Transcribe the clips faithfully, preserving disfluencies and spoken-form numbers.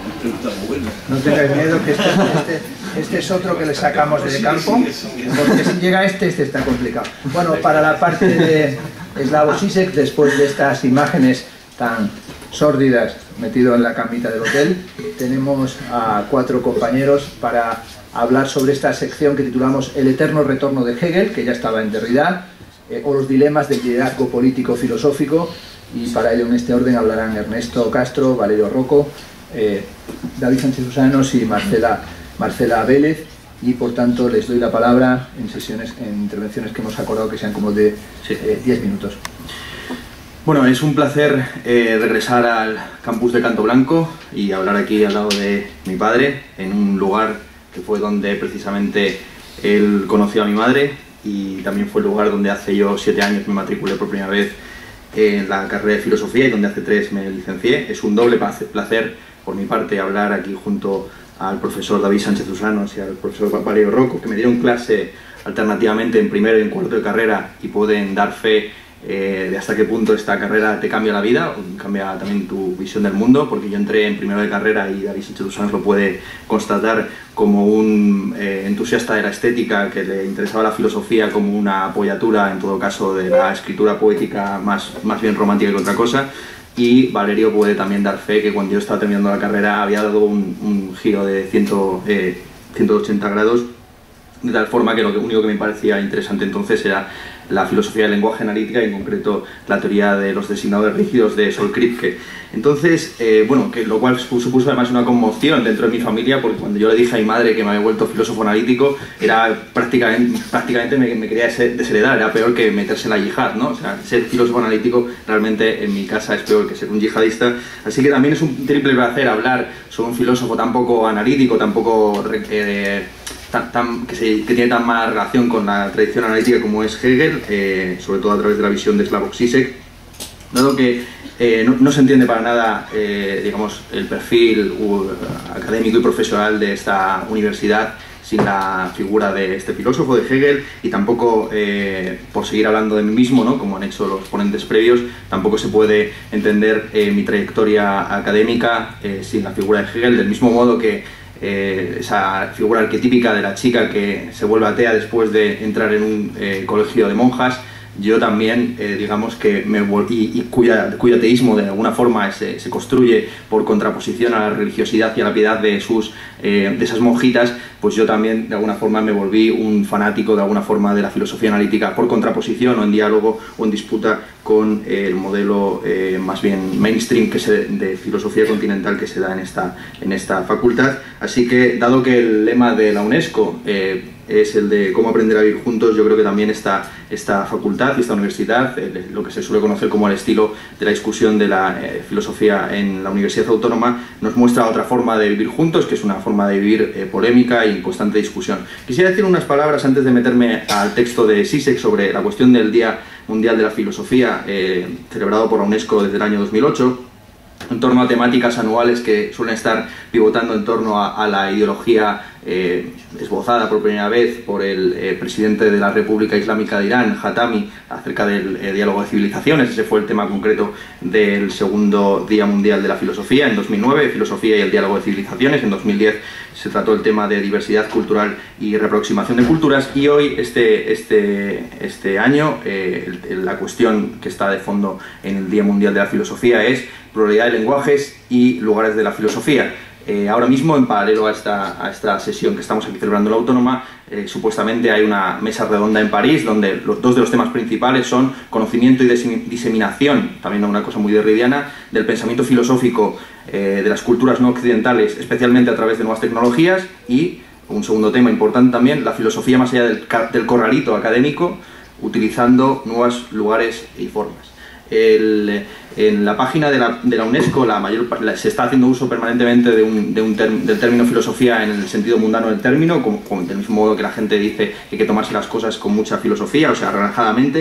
No tengáis miedo, que este, este, este es otro que le sacamos del campo, porque si llega este, este está complicado. Bueno, para la parte de Slavoj Žižek, después de estas imágenes tan sórdidas metido en la camita del hotel, tenemos a cuatro compañeros para hablar sobre esta sección que titulamos El eterno retorno de Hegel, que ya estaba en Derrida, eh, o los dilemas del liderazgo político-filosófico, y para ello en este orden hablarán Ernesto Castro, Valerio Rocco, eh, David Sánchez Usanos y Marcela, Marcela Vélez, y por tanto les doy la palabra en sesiones, en intervenciones que hemos acordado que sean como de eh, diez minutos. Bueno, es un placer eh, regresar al campus de Canto Blanco y hablar aquí al lado de mi padre, en un lugar que fue donde precisamente él conoció a mi madre, y también fue el lugar donde hace yo siete años me matriculé por primera vez en la carrera de filosofía y donde hace tres me licencié. Es un doble placer por mi parte hablar aquí junto al profesor David Sánchez Usanos y al profesor Valerio Rocco, que me dieron clase alternativamente en primero y en cuarto de carrera y pueden dar fe Eh, de hasta qué punto esta carrera te cambia la vida, o cambia también tu visión del mundo, porque yo entré en primero de carrera y David Sánchez Usanos lo puede constatar como un eh, entusiasta de la estética que le interesaba la filosofía como una apoyatura, en todo caso, de la escritura poética más, más bien romántica que otra cosa. Y Valerio puede también dar fe que cuando yo estaba terminando la carrera había dado un, un giro de ciento ochenta grados, de tal forma que lo único que me parecía interesante entonces era la filosofía del lenguaje analítica y en concreto la teoría de los designadores rígidos de Sol Kripke. Entonces, eh, bueno, que lo cual supuso además una conmoción dentro de mi familia, porque cuando yo le dije a mi madre que me había vuelto filósofo analítico, era prácticamente, prácticamente me, me quería desheredar, era peor que meterse en la yihad, ¿no? O sea, ser filósofo analítico realmente en mi casa es peor que ser un yihadista, así que también es un triple placer hablar sobre un filósofo tan poco analítico, tan poco... Eh, Tan, tan, que, se, que tiene tan mala relación con la tradición analítica como es Hegel, eh, sobre todo a través de la visión de Slavoj Žižek, dado que eh, no, no se entiende para nada eh, digamos, el perfil uh, académico y profesional de esta universidad sin la figura de este filósofo, de Hegel, y tampoco, eh, por seguir hablando de mí mismo, ¿no?, como han hecho los ponentes previos, tampoco se puede entender eh, mi trayectoria académica eh, sin la figura de Hegel, del mismo modo que Eh, esa figura arquetípica de la chica que se vuelve atea después de entrar en un eh, colegio de monjas. Yo también, eh, digamos que me y, y cuya, cuyo ateísmo de alguna forma se, se construye por contraposición a la religiosidad y a la piedad de, sus, eh, de esas monjitas, pues yo también de alguna forma me volví un fanático de alguna forma de la filosofía analítica por contraposición o en diálogo o en disputa con el modelo eh, más bien mainstream que se, de filosofía continental que se da en esta, en esta facultad. Así que, dado que el lema de la UNESCO eh, es el de cómo aprender a vivir juntos, yo creo que también esta, esta facultad y esta universidad, eh, lo que se suele conocer como el estilo de la discusión de la eh, filosofía en la Universidad Autónoma, nos muestra otra forma de vivir juntos, que es una forma de vivir eh, polémica y en constante discusión. Quisiera decir unas palabras antes de meterme al texto de Žižek sobre la cuestión del Día Mundial de la Filosofía, eh, celebrado por la UNESCO desde el año dos mil ocho, en torno a temáticas anuales que suelen estar pivotando en torno a, a la ideología eh, esbozada por primera vez por el eh, presidente de la República Islámica de Irán, Hatami, acerca del eh, diálogo de civilizaciones. Ese fue el tema concreto del segundo Día Mundial de la Filosofía en dos mil nueve, Filosofía y el diálogo de civilizaciones. En dos mil diez se trató el tema de diversidad cultural y reaproximación de culturas, y hoy, este, este, este año, eh, el, la cuestión que está de fondo en el Día Mundial de la Filosofía es pluralidad de lenguajes y lugares de la filosofía. Eh, ahora mismo, en paralelo a esta, a esta sesión que estamos aquí celebrando en la Autónoma, eh, supuestamente hay una mesa redonda en París donde los dos de los temas principales son conocimiento y diseminación, también una cosa muy derridiana, del pensamiento filosófico eh, de las culturas no occidentales, especialmente a través de nuevas tecnologías, y un segundo tema importante también, la filosofía más allá del, del corralito académico, utilizando nuevos lugares y formas. El, en la página de la, de la UNESCO la mayor, la, se está haciendo uso permanentemente de un, de un term, del término filosofía en el sentido mundano del término, como, como del mismo modo que la gente dice que hay que tomarse las cosas con mucha filosofía, o sea, relajadamente.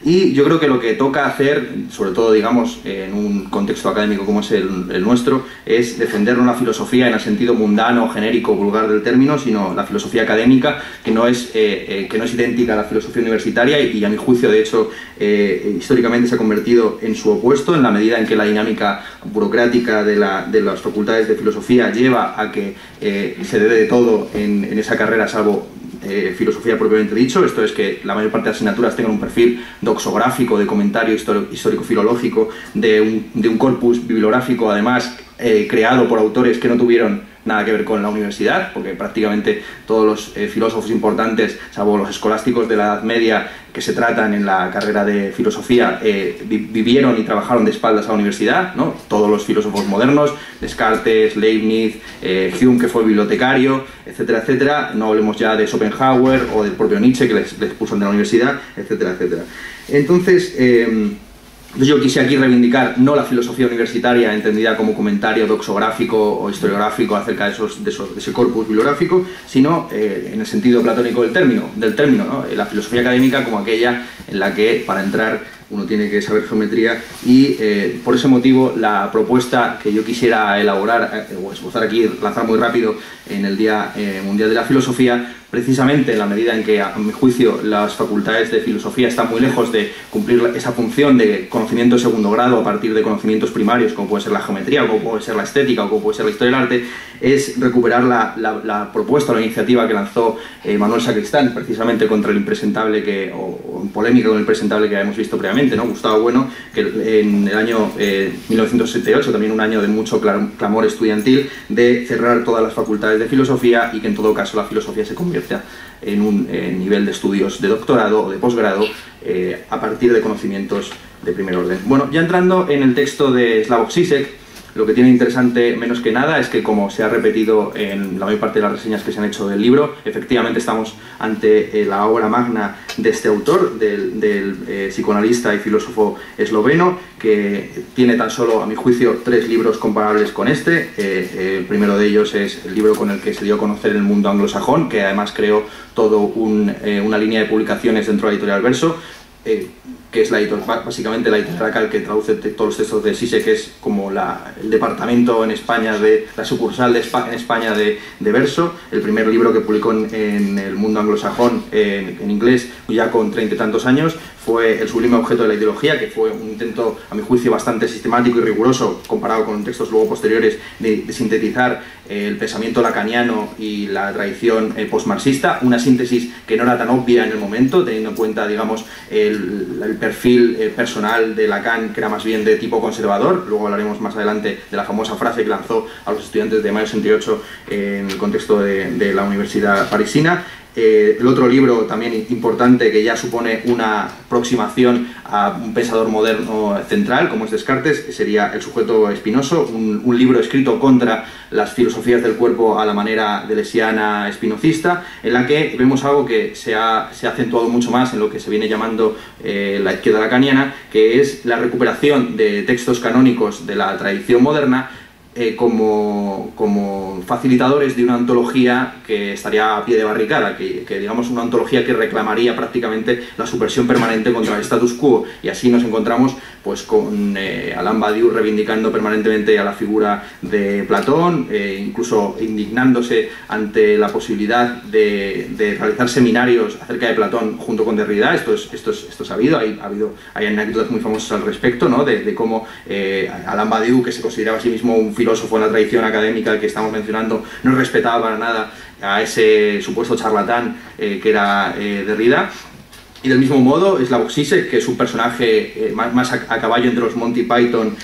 Y yo creo que lo que toca hacer, sobre todo, digamos, en un contexto académico como es el, el nuestro, es defender no la filosofía en el sentido mundano, genérico, vulgar del término, sino la filosofía académica, que no es, eh, eh, que no es idéntica a la filosofía universitaria y, y a mi juicio, de hecho, eh, históricamente se ha convertido en su opuesto, en la medida en que la dinámica burocrática de, la, de las facultades de filosofía lleva a que eh, se debe de todo en, en esa carrera, salvo Eh, filosofía propiamente dicho. Esto es que la mayor parte de las asignaturas tengan un perfil doxográfico, de comentario histórico-filológico, de un, de un corpus bibliográfico, además, eh, creado por autores que no tuvieron nada que ver con la universidad, porque prácticamente todos los eh, filósofos importantes, salvo los escolásticos de la Edad Media que se tratan en la carrera de filosofía, eh, vi vivieron y trabajaron de espaldas a la universidad, ¿no? Todos los filósofos modernos, Descartes, Leibniz, eh, Hume, que fue bibliotecario, etcétera, etcétera. No hablemos ya de Schopenhauer o del propio Nietzsche, que les, les expulsan de la universidad, etcétera, etcétera. Entonces, eh, yo quisiera aquí reivindicar no la filosofía universitaria entendida como comentario doxográfico o historiográfico acerca de, esos, de, esos, de ese corpus bibliográfico, sino eh, en el sentido platónico del término, del término, ¿no? La filosofía académica como aquella en la que, para entrar, uno tiene que saber geometría y eh, por ese motivo la propuesta que yo quisiera elaborar eh, o esbozar aquí, lanzar muy rápido en el Día eh, Mundial de la Filosofía, precisamente en la medida en que, a mi juicio, las facultades de filosofía están muy lejos de cumplir esa función de conocimiento de segundo grado a partir de conocimientos primarios, como puede ser la geometría, o como puede ser la estética, o como puede ser la historia del arte, es recuperar la, la, la propuesta o la iniciativa que lanzó eh, Manuel Sacristán, precisamente contra el impresentable, que, o, o en polémica con el impresentable que habíamos visto previamente, ¿no? Gustavo Bueno, que en el año eh, mil novecientos setenta y ocho, también un año de mucho clamor estudiantil, de cerrar todas las facultades de filosofía y que en todo caso la filosofía se convierta en un eh, nivel de estudios de doctorado o de posgrado eh, a partir de conocimientos de primer orden. Bueno, ya entrando en el texto de Slavoj Žižek, lo que tiene interesante menos que nada es que, como se ha repetido en la mayor parte de las reseñas que se han hecho del libro, efectivamente estamos ante eh, la obra magna de este autor, del, del eh, psicoanalista y filósofo esloveno, que tiene tan solo, a mi juicio, tres libros comparables con este. Eh, el primero de ellos es el libro con el que se dio a conocer el mundo anglosajón, que además creó toda un, eh, una línea de publicaciones dentro de la editorial Verso, eh, que es la editorial, básicamente la editorial que traduce todos los textos de Žižek, que es como la, el departamento en España, de la sucursal de Espa, en España de, de Verso. El primer libro que publicó en, en el mundo anglosajón en, en inglés, ya con treinta y tantos años, fue El sublime objeto de la ideología, que fue un intento, a mi juicio, bastante sistemático y riguroso, comparado con textos luego posteriores, de, de sintetizar eh, el pensamiento lacaniano y la tradición eh, postmarxista, una síntesis que no era tan obvia en el momento, teniendo en cuenta, digamos, el, el perfil eh, personal de Lacan, que era más bien de tipo conservador. Luego hablaremos más adelante de la famosa frase que lanzó a los estudiantes de mayo sesenta y ocho eh, en el contexto de, de la Universidad Parisina. Eh, el otro libro también importante, que ya supone una aproximación a un pensador moderno central como es Descartes, sería El sujeto espinoso, un, un libro escrito contra las filosofías del cuerpo a la manera deleuziana espinocista, en la que vemos algo que se ha, se ha acentuado mucho más en lo que se viene llamando eh, la izquierda lacaniana, que es la recuperación de textos canónicos de la tradición moderna Eh, como, como facilitadores de una ontología que estaría a pie de barricada, que, que digamos una ontología que reclamaría prácticamente la subversión permanente contra el status quo, y así nos encontramos pues con eh, Alain Badiou reivindicando permanentemente a la figura de Platón, eh, incluso indignándose ante la posibilidad de, de realizar seminarios acerca de Platón junto con Derrida. Esto es, esto es, esto es sabido, hay, ha habido, hay anécdotas muy famosas al respecto, ¿no? de, de cómo eh, Alain Badiou, que se consideraba a sí mismo un filósofo en la tradición académica que estamos mencionando, no respetaba para nada a ese supuesto charlatán eh, que era eh, Derrida. Y del mismo modo, Slavoj Žižek, que es un personaje eh, más, más a, a caballo entre los Monty Python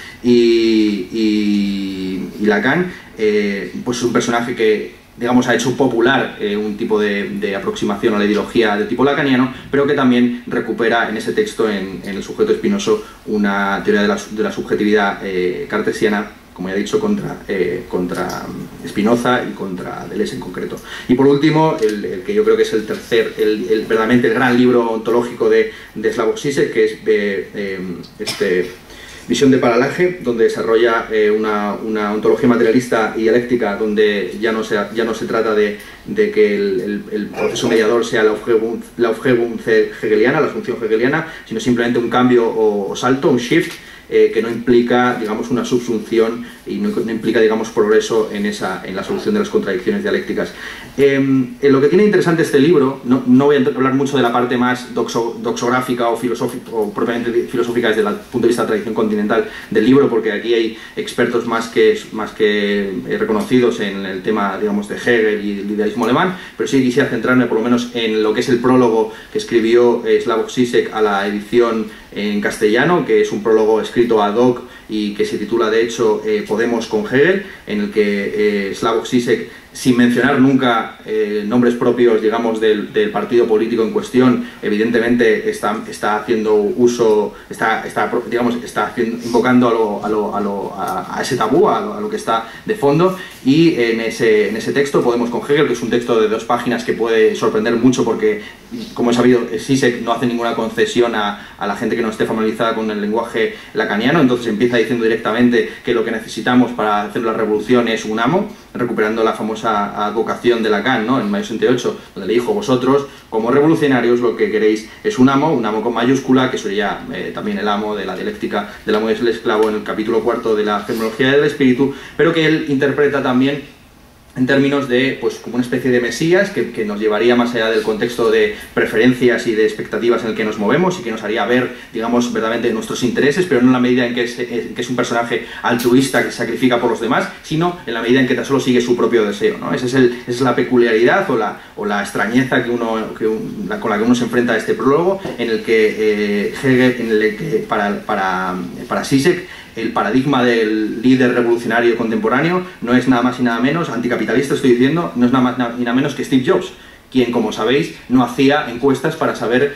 y, y, y Lacan, eh, pues es un personaje que, digamos, ha hecho popular eh, un tipo de, de aproximación a la ideología de tipo lacaniano, pero que también recupera en ese texto, en, en El sujeto espinoso, una teoría de la, de la subjetividad eh, cartesiana, como ya he dicho, contra, eh, contra Spinoza y contra Deleuze en concreto. Y por último, el, el que yo creo que es el tercer, el, el, verdaderamente el gran libro ontológico de, de Slavoj Žižek, que es de, eh, este, Visión de paralaje, donde desarrolla eh, una, una ontología materialista y dialéctica, donde ya no se, ya no se trata de, de que el, el, el proceso mediador sea la Aufhebung, la Aufhebung hegeliana, la función hegeliana, sino simplemente un cambio o, o salto, un shift, eh, que no implica, digamos, una subsunción y no, no implica, digamos, progreso en, esa, en la solución de las contradicciones dialécticas. Eh, en lo que tiene interesante este libro, no, no voy a hablar mucho de la parte más doxo, doxográfica o, filosófica, o propiamente filosófica desde el punto de vista de la tradición continental del libro, porque aquí hay expertos más que, más que reconocidos en el tema, digamos, de Hegel y el idealismo alemán, pero sí quisiera centrarme por lo menos en lo que es el prólogo que escribió eh, Slavoj Žižek a la edición en castellano, que es un prólogo escrito ad hoc y que se titula de hecho eh, Podemos con Hegel, en el que eh, Slavoj Žižek, sin mencionar nunca eh, nombres propios, digamos, del, del partido político en cuestión, evidentemente está, está haciendo uso, está, está, digamos, está haciendo, invocando a, lo, a, lo, a, lo, a, a ese tabú, a lo, a lo que está de fondo, y en ese, en ese texto, Podemos con Hegel, que es un texto de dos páginas que puede sorprender mucho porque, como he sabido, Žižek no hace ninguna concesión a, a la gente que no esté familiarizada con el lenguaje lacaniano, entonces empieza diciendo directamente que lo que necesitamos para hacer la revolución es un amo, recuperando la famosa advocación de Lacan, ¿no? En Mayo sesenta y ocho, donde le dijo: vosotros, como revolucionarios, lo que queréis es un amo, un amo con mayúscula, que sería eh, también el amo de la dialéctica del amo y el esclavo en el capítulo cuarto de la fenomenología del espíritu, pero que él interpreta también en términos de, pues, como una especie de mesías que, que nos llevaría más allá del contexto de preferencias y de expectativas en el que nos movemos y que nos haría ver, digamos, verdaderamente nuestros intereses, pero no en la medida en que es, en que es un personaje altruista que se sacrifica por los demás, sino en la medida en que tan solo sigue su propio deseo, ¿no? Esa es, el, esa es la peculiaridad o la, o la extrañeza que uno, que un, la, con la que uno se enfrenta a este prólogo, en el que eh, Hegel, en el que para, para, para Žižek, el paradigma del líder revolucionario contemporáneo no es nada más y nada menos, anticapitalista estoy diciendo, no es nada más y nada menos que Steve Jobs, quien, como sabéis, no hacía encuestas para saber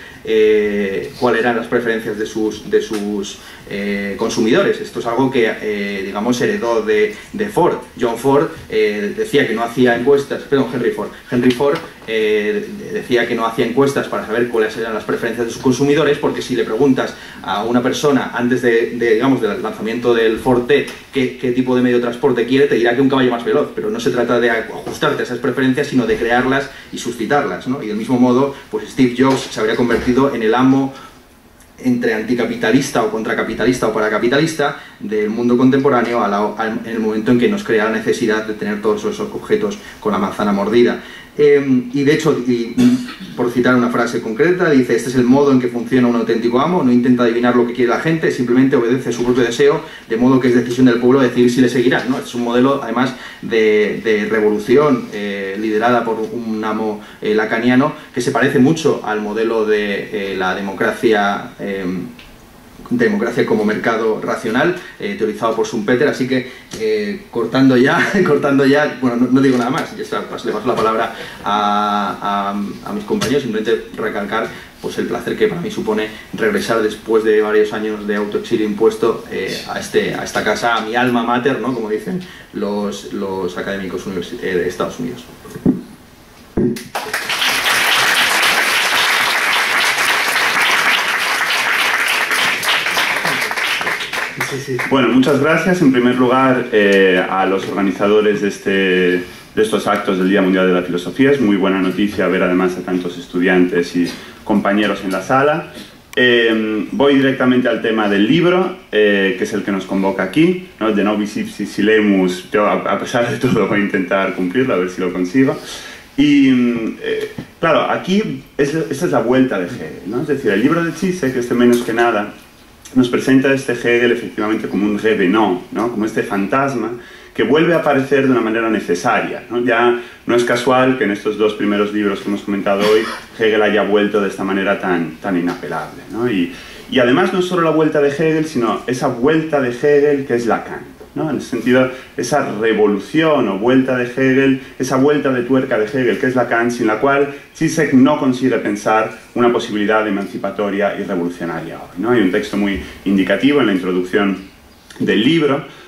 eh, cuáles eran las preferencias de sus, de sus eh, consumidores. Esto es algo que, eh, digamos, heredó de, de Ford. John Ford eh, decía que no hacía encuestas, perdón, Henry Ford. Henry Ford eh, decía que no hacía encuestas para saber cuáles eran las preferencias de sus consumidores, porque si le preguntas a una persona antes de, de digamos, del lanzamiento del Ford T qué, qué tipo de medio de transporte quiere, te dirá que un caballo más veloz, pero no se trata de ajustarte a esas preferencias, sino de crearlas y sustituirlas, ¿no? Y del mismo modo, pues Steve Jobs se habría convertido en el amo entre anticapitalista o contracapitalista o paracapitalista del mundo contemporáneo a la, a, en el momento en que nos crea la necesidad de tener todos esos objetos con la manzana mordida. Eh, y de hecho, y, por citar una frase concreta, dice: este es el modo en que funciona un auténtico amo, no intenta adivinar lo que quiere la gente, simplemente obedece su propio deseo, de modo que es decisión del pueblo decidir si le seguirán, ¿no? Es un modelo, además, de, de revolución eh, liderada por un amo eh, lacaniano, que se parece mucho al modelo de eh, la democracia eh, democracia como mercado racional, eh, teorizado por Schumpeter. Así que eh, cortando ya, cortando ya, bueno, no, no digo nada más, ya está, pues, le paso la palabra a, a, a mis compañeros, simplemente recalcar pues el placer que para mí supone regresar después de varios años de autoexilio impuesto eh, a, este, a esta casa, a mi alma mater, ¿no? Como dicen los, los académicos de Estados Unidos. Bueno, muchas gracias en primer lugar eh, a los organizadores de, este, de estos actos del Día Mundial de la Filosofía. Es muy buena noticia ver además a tantos estudiantes y compañeros en la sala. Eh, voy directamente al tema del libro, eh, que es el que nos convoca aquí, ¿no? De Nobis Ipsis Silemus. Yo, a pesar de todo, voy a intentar cumplirlo, a ver si lo consigo. Y eh, claro, aquí es, esa es la vuelta de Hegel, ¿no? Es decir, el libro de Žižek, este menos que nada, nos presenta a este Hegel efectivamente como un revenant, ¿no? Como este fantasma que vuelve a aparecer de una manera necesaria, ¿no? Ya no es casual que en estos dos primeros libros que hemos comentado hoy Hegel haya vuelto de esta manera tan, tan inapelable, ¿no? Y, y además no es solo la vuelta de Hegel, sino esa vuelta de Hegel que es Lacan, ¿no? En ese sentido, esa revolución o vuelta de Hegel, esa vuelta de tuerca de Hegel, que es Lacan, sin la cual Žižek no consigue pensar una posibilidad emancipatoria y revolucionaria hoy, ¿no? Hay un texto muy indicativo en la introducción del libro,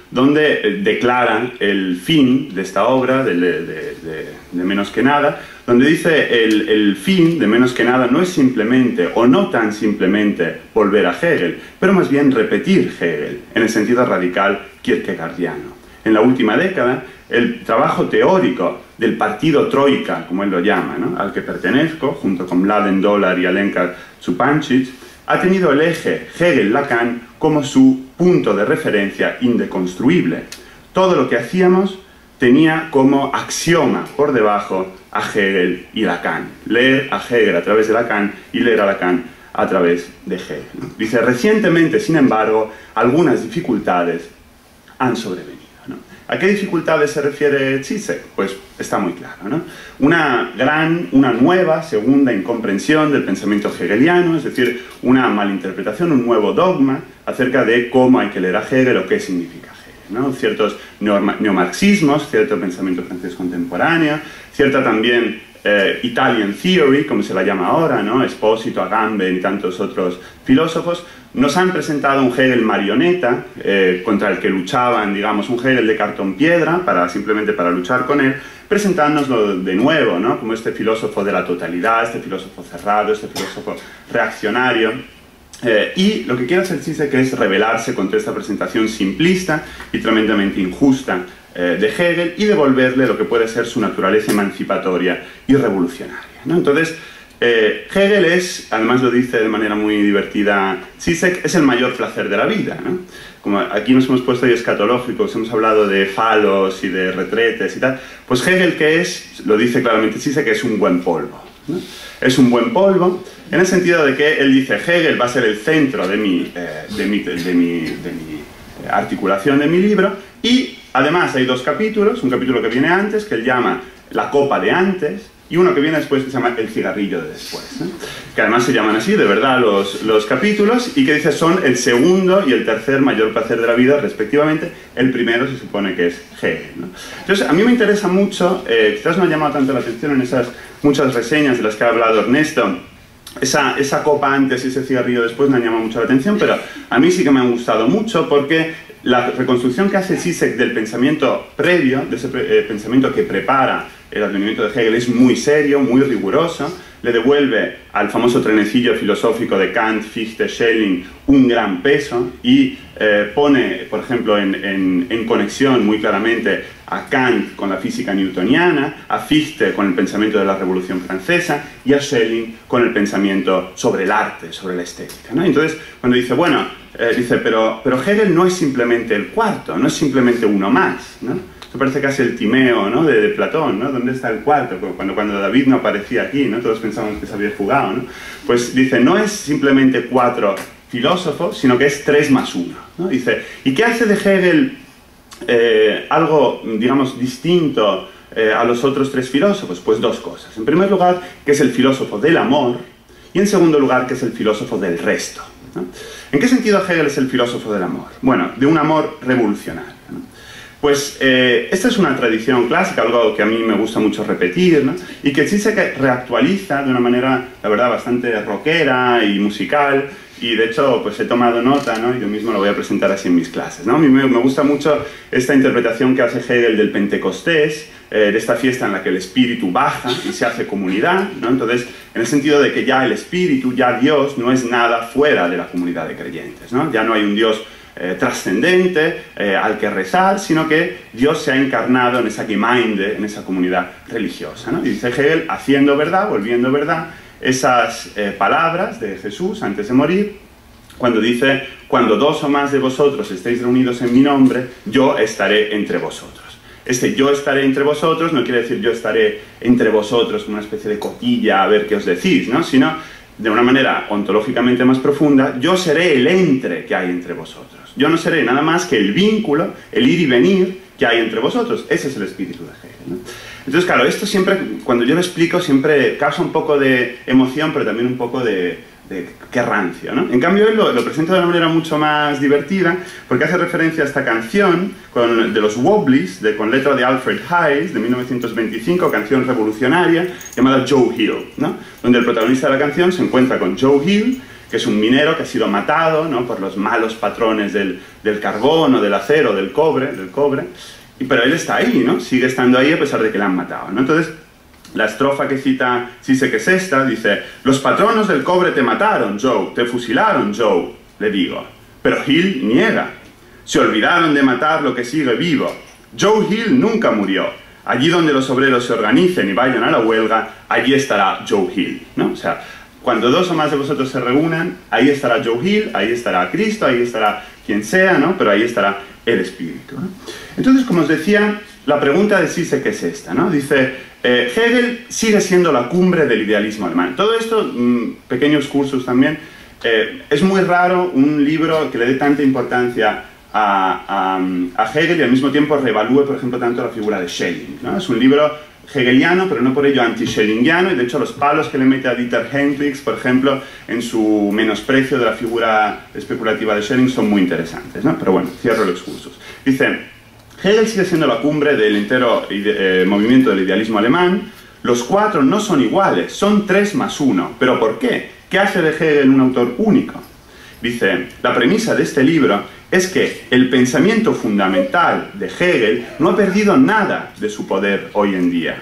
donde eh, declara el fin de esta obra, de, de, de, de Menos que nada, donde dice el, el fin de Menos que nada no es simplemente, o no tan simplemente, volver a Hegel, pero más bien repetir Hegel, en el sentido radical kierkegaardiano. En la última década, el trabajo teórico del partido Troika, como él lo llama, ¿no?, al que pertenezco, junto con Mladen Dolar y Alenka Zupancic, ha tenido el eje Hegel-Lacan como su punto de referencia indeconstruible. Todo lo que hacíamos tenía como axioma por debajo a Hegel y Lacan. Leer a Hegel a través de Lacan y leer a Lacan a través de Hegel, ¿no? Dice, recientemente, sin embargo, algunas dificultades han sobrevenido, ¿no? ¿A qué dificultades se refiere Zizek? Pues está muy claro, ¿no? Una gran, una nueva, segunda incomprensión del pensamiento hegeliano, es decir, una malinterpretación, un nuevo dogma acerca de cómo hay que leer a Hegel o qué significa Hegel, ¿no? Ciertos neomarxismos, cierto pensamiento francés contemporáneo, cierta también eh, Italian Theory, como se la llama ahora, ¿no? Espósito, Agamben y tantos otros filósofos, nos han presentado un Hegel marioneta, eh, contra el que luchaban, digamos, un Hegel de cartón piedra, para, simplemente para luchar con él, presentándonoslo de nuevo, ¿no?, como este filósofo de la totalidad, este filósofo cerrado, este filósofo reaccionario. Eh, y lo que quiere hacer Zizek es rebelarse contra esta presentación simplista y tremendamente injusta eh, de Hegel y devolverle lo que puede ser su naturaleza emancipatoria y revolucionaria, ¿no? Entonces, eh, Hegel es, además lo dice de manera muy divertida Zizek, es el mayor placer de la vida, ¿no? Como aquí nos hemos puesto ahí escatológicos, hemos hablado de falos y de retretes y tal, pues Hegel, ¿qué es? Lo dice claramente Zizek, que es un buen polvo, ¿no? Es un buen polvo, en el sentido de que él dice, Hegel va a ser el centro de mi, eh, de mi, de mi, de mi articulación de mi libro, y además hay dos capítulos, un capítulo que viene antes, que él llama La copa de antes, y uno que viene después que se llama El cigarrillo de después, ¿no?, que además se llaman así, de verdad, los, los capítulos, y que dice son el segundo y el tercer mayor placer de la vida, respectivamente. El primero se supone que es Hegel, ¿no? Entonces, a mí me interesa mucho, eh, quizás no ha llamado tanto la atención en esas muchas reseñas de las que ha hablado Ernesto, esa, esa copa antes y ese cigarrillo después me han llamado mucho la atención, pero a mí sí que me han gustado mucho porque la reconstrucción que hace Zizek del pensamiento previo, de ese pre, eh, pensamiento que prepara el advenimiento de Hegel, es muy serio, muy riguroso, le devuelve al famoso trenecillo filosófico de Kant, Fichte, Schelling un gran peso y eh, pone, por ejemplo, en, en, en conexión muy claramente a Kant con la física newtoniana, a Fichte con el pensamiento de la Revolución Francesa y a Schelling con el pensamiento sobre el arte, sobre la estética, ¿no? Entonces, cuando dice, bueno, eh, dice, pero, pero Hegel no es simplemente el cuarto, no es simplemente uno más, ¿no? Esto parece casi el Timeo, ¿no?, de, de Platón, ¿no? ¿Dónde está el cuarto? Cuando, cuando David no aparecía aquí, ¿no?, todos pensábamos que se había fugado, ¿no? Pues dice, no es simplemente cuatro filósofos, sino que es tres más uno, ¿no? Dice, ¿y qué hace de Hegel eh, algo, digamos, distinto eh, a los otros tres filósofos? Pues dos cosas. En primer lugar, que es el filósofo del amor, y en segundo lugar, que es el filósofo del resto, ¿no? ¿En qué sentido Hegel es el filósofo del amor? Bueno, de un amor revolucionario, ¿no? Pues eh, esta es una tradición clásica, algo que a mí me gusta mucho repetir, ¿no?, y que Zizek reactualiza de una manera, la verdad, bastante rockera y musical, y de hecho pues he tomado nota, ¿no?, y yo mismo lo voy a presentar así en mis clases, ¿no? A mí me, me gusta mucho esta interpretación que hace Hegel del Pentecostés, eh, de esta fiesta en la que el espíritu baja y se hace comunidad, ¿no? Entonces, en el sentido de que ya el espíritu, ya Dios, no es nada fuera de la comunidad de creyentes, ¿no? Ya no hay un Dios Eh, trascendente eh, al que rezar, sino que Dios se ha encarnado en esa Gemeinde, en esa comunidad religiosa, ¿no? Y dice Hegel, haciendo verdad, volviendo verdad, esas eh, palabras de Jesús antes de morir, cuando dice, cuando dos o más de vosotros estéis reunidos en mi nombre, yo estaré entre vosotros. Este yo estaré entre vosotros no quiere decir yo estaré entre vosotros como una especie de cotilla a ver qué os decís, ¿no?, sino de una manera ontológicamente más profunda, yo seré el entre que hay entre vosotros. Yo no seré nada más que el vínculo, el ir y venir que hay entre vosotros. Ese es el espíritu de Hegel, ¿no? Entonces, claro, esto siempre, cuando yo lo explico, siempre causa un poco de emoción, pero también un poco de, de qué rancio, ¿no? En cambio, él lo, lo presenta de una manera mucho más divertida, porque hace referencia a esta canción con, de los Wobblies, de, con letra de Alfred Hayes, de mil novecientos veinticinco, canción revolucionaria, llamada Joe Hill, ¿no?, donde el protagonista de la canción se encuentra con Joe Hill, que que es un minero que ha sido matado, ¿no?, por los malos patrones del, del carbón o del acero, del cobre, del cobre, y, pero él está ahí, ¿no?, sigue estando ahí a pesar de que le han matado, ¿no? Entonces, la estrofa que cita Zizek es esta, dice: los patronos del cobre te mataron, Joe, te fusilaron, Joe, le digo. Pero Hill niega. Se olvidaron de matar lo que sigue vivo. Joe Hill nunca murió. Allí donde los obreros se organicen y vayan a la huelga, allí estará Joe Hill, ¿no? O sea, cuando dos o más de vosotros se reúnan, ahí estará Joe Hill, ahí estará Cristo, ahí estará quien sea, ¿no? Pero ahí estará el Espíritu, ¿no? Entonces, como os decía, la pregunta de Zizek es esta, ¿no? Dice, eh, Hegel sigue siendo la cumbre del idealismo alemán. Todo esto, mmm, pequeños cursos también, eh, es muy raro un libro que le dé tanta importancia a, a, a Hegel y al mismo tiempo revalúe, por ejemplo, tanto la figura de Schelling, ¿no? Es un libro hegeliano, pero no por ello anti-schellingiano, y de hecho los palos que le mete a Dieter Hendricks, por ejemplo, en su menosprecio de la figura especulativa de Schelling son muy interesantes, ¿no? Pero bueno, cierro los cursos. Dice, Hegel sigue siendo la cumbre del entero eh, movimiento del idealismo alemán. Los cuatro no son iguales, son tres más uno. ¿Pero por qué? ¿Qué hace de Hegel un autor único? Dice, la premisa de este libro es que el pensamiento fundamental de Hegel no ha perdido nada de su poder hoy en día.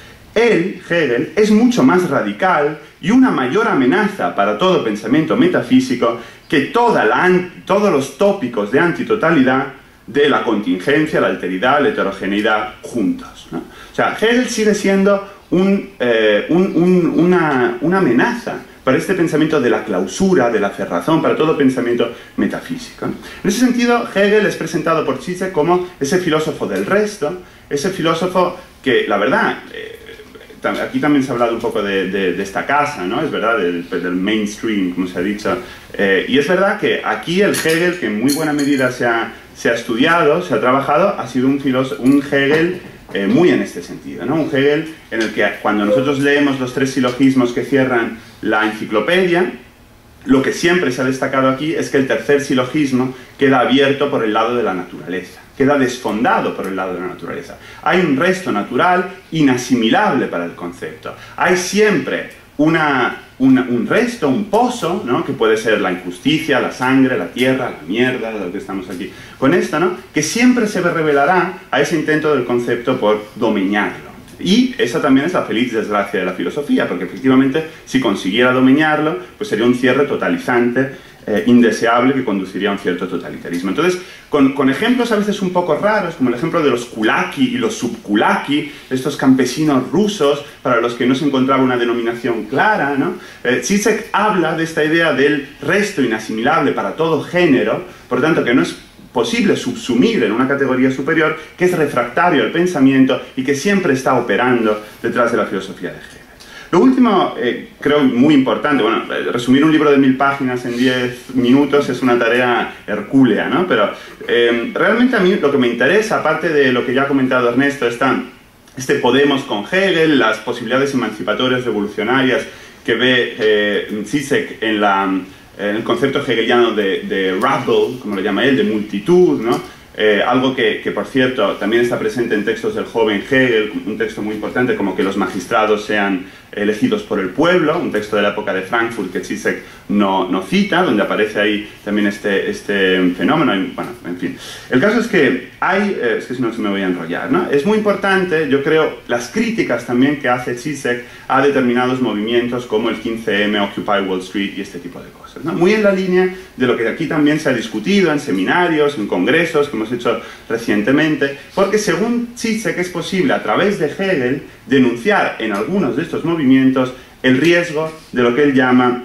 Él, Hegel, es mucho más radical y una mayor amenaza para todo pensamiento metafísico que toda la, todos los tópicos de antitotalidad, de la contingencia, la alteridad, la heterogeneidad juntos, ¿no? O sea, Hegel sigue siendo un, eh, un, un, una, una amenaza para este pensamiento de la clausura, de la cerrazón, para todo pensamiento metafísico, ¿no? En ese sentido, Hegel es presentado por Zizek como ese filósofo del resto, ese filósofo que, la verdad, eh, aquí también se ha hablado un poco de, de, de esta casa, ¿no? Es verdad, del, del mainstream, como se ha dicho, eh, y es verdad que aquí el Hegel, que en muy buena medida se ha se ha estudiado, se ha trabajado, ha sido un, un Hegel eh, muy en este sentido, ¿no? Un Hegel en el que cuando nosotros leemos los tres silogismos que cierran la enciclopedia, lo que siempre se ha destacado aquí es que el tercer silogismo queda abierto por el lado de la naturaleza, queda desfondado por el lado de la naturaleza. Hay un resto natural inasimilable para el concepto. Hay siempre una... Una, un resto, un pozo, ¿no?, que puede ser la injusticia, la sangre, la tierra, la mierda, de lo que estamos aquí con esto, ¿no?, que siempre se revelará a ese intento del concepto por domeñarlo. Y esa también es la feliz desgracia de la filosofía, porque efectivamente si consiguiera domeñarlo, pues sería un cierre totalizante, eh, indeseable, que conduciría a un cierto totalitarismo. Entonces, con, con ejemplos a veces un poco raros, como el ejemplo de los kulaki y los subkulaki, estos campesinos rusos para los que no se encontraba una denominación clara, ¿no? Eh, Zizek habla de esta idea del resto inasimilable para todo género, por tanto que no es posible subsumir en una categoría superior, que es refractario al pensamiento y que siempre está operando detrás de la filosofía de Hegel. Lo último, eh, creo muy importante, bueno, resumir un libro de mil páginas en diez minutos es una tarea hercúlea, ¿no? Pero eh, realmente a mí lo que me interesa, aparte de lo que ya ha comentado Ernesto, está este Podemos con Hegel, las posibilidades emancipatorias revolucionarias que ve eh, Zizek en, la, en el concepto hegeliano de, de rabble, como lo llama él, de multitud, ¿no? Eh, algo que, que, por cierto, también está presente en textos del joven Hegel, un texto muy importante como que los magistrados sean elegidos por el pueblo, un texto de la época de Frankfurt que Zizek no, no cita, donde aparece ahí también este, este fenómeno, y, bueno, en fin. El caso es que hay, eh, es que si no se me voy a enrollar, ¿no? Es muy importante, yo creo, las críticas también que hace Zizek a determinados movimientos como el quince eme, Occupy Wall Street y este tipo de cosas, ¿no? Muy en la línea de lo que aquí también se ha discutido en seminarios, en congresos que hemos hecho recientemente, porque según Zizek es posible a través de Hegel denunciar en algunos de estos movimientos el riesgo de lo que él llama,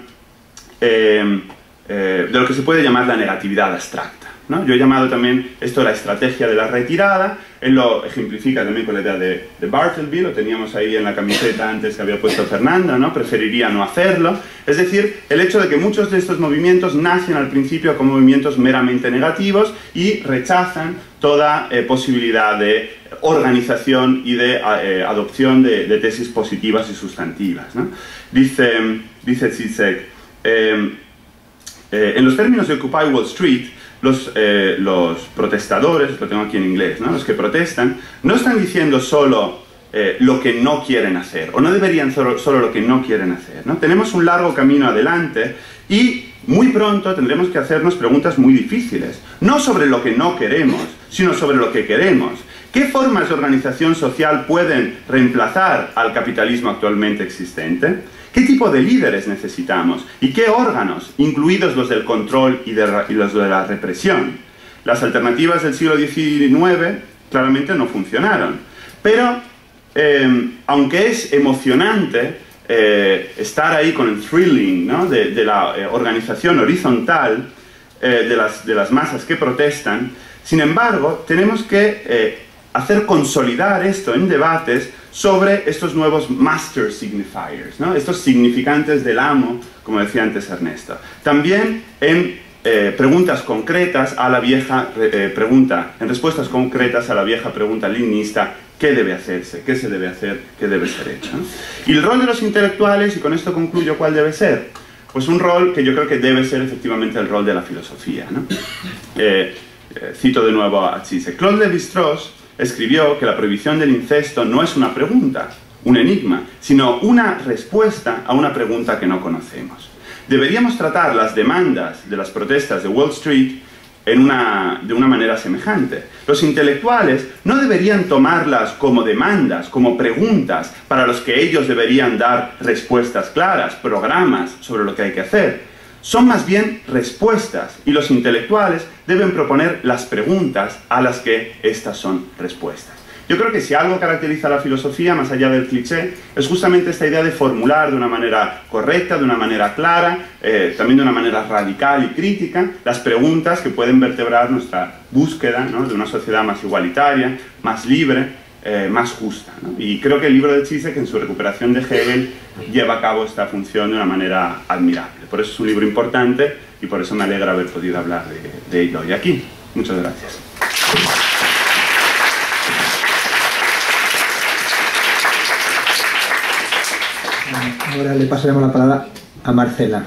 eh, eh, de lo que se puede llamar la negatividad abstracta, ¿no? Yo he llamado también esto la estrategia de la retirada. Él lo ejemplifica también con la idea de, de Bartleby, lo teníamos ahí en la camiseta antes que había puesto Fernando, ¿no? Preferiría no hacerlo. Es decir, el hecho de que muchos de estos movimientos nacen al principio como movimientos meramente negativos y rechazan toda eh, posibilidad de organización y de eh, adopción de, de tesis positivas y sustantivas, ¿no? Dice, dice Zizek, eh, eh, en los términos de Occupy Wall Street, Los, eh, los protestadores, lo tengo aquí en inglés, ¿no? Los que protestan, no están diciendo solo eh, lo que no quieren hacer, o no deberían solo, solo lo que no quieren hacer, ¿no? Tenemos un largo camino adelante y muy pronto tendremos que hacernos preguntas muy difíciles, no sobre lo que no queremos, sino sobre lo que queremos. ¿Qué formas de organización social pueden reemplazar al capitalismo actualmente existente? ¿Qué tipo de líderes necesitamos? ¿Y qué órganos, incluidos los del control y, de, y los de la represión? Las alternativas del siglo diecinueve claramente no funcionaron. Pero, eh, aunque es emocionante eh, estar ahí con el thrilling, ¿no?, de, de la eh, organización horizontal eh, de, las, de las masas que protestan, sin embargo, tenemos que eh, hacer consolidar esto en debates sobre estos nuevos master signifiers, ¿no?, estos significantes del amo, como decía antes Ernesto. También en eh, preguntas concretas a la vieja eh, pregunta, en respuestas concretas a la vieja pregunta leninista, ¿qué debe hacerse? ¿Qué se debe hacer? ¿Qué debe ser hecho? ¿no? Y el rol de los intelectuales, y con esto concluyo, ¿cuál debe ser? Pues un rol que yo creo que debe ser efectivamente el rol de la filosofía, ¿no? Eh, eh, cito de nuevo a Zizek. Claude Lévi-Strauss escribió que la prohibición del incesto no es una pregunta, un enigma, sino una respuesta a una pregunta que no conocemos. Deberíamos tratar las demandas de las protestas de Wall Street en una, de una manera semejante. Los intelectuales no deberían tomarlas como demandas, como preguntas para los que ellos deberían dar respuestas claras, programas sobre lo que hay que hacer. Son más bien respuestas, y los intelectuales deben proponer las preguntas a las que estas son respuestas. Yo creo que si algo caracteriza a la filosofía, más allá del cliché, es justamente esta idea de formular de una manera correcta, de una manera clara, eh, también de una manera radical y crítica, las preguntas que pueden vertebrar nuestra búsqueda, ¿no?, de una sociedad más igualitaria, más libre, Eh, más justa, ¿no? Y creo que el libro de Zizek, en su recuperación de Hegel, lleva a cabo esta función de una manera admirable. Por eso es un libro importante y por eso me alegra haber podido hablar de, de ello hoy aquí. Muchas gracias. Ahora le pasaremos la palabra a Marcela.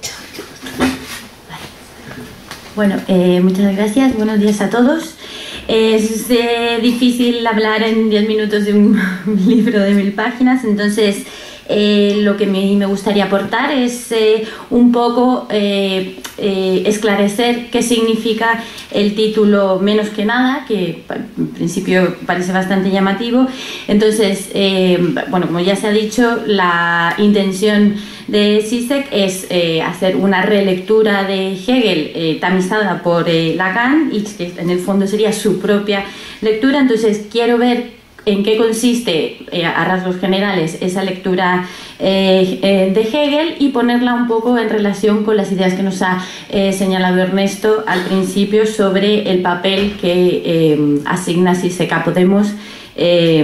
Bueno, eh, muchas gracias. Buenos días a todos. Es eh, difícil hablar en diez minutos de un libro de mil páginas, entonces eh, lo que me, me gustaría aportar es eh, un poco eh, eh, esclarecer qué significa el título Menos que nada, que en principio parece bastante llamativo. Entonces, eh, bueno, como ya se ha dicho, la intención de Zizek es eh, hacer una relectura de Hegel eh, tamizada por eh, Lacan, y que en el fondo sería su propia lectura. Entonces quiero ver en qué consiste eh, a rasgos generales esa lectura eh, eh, de Hegel y ponerla un poco en relación con las ideas que nos ha eh, señalado Ernesto al principio sobre el papel que eh, asigna Zizek a Podemos Eh,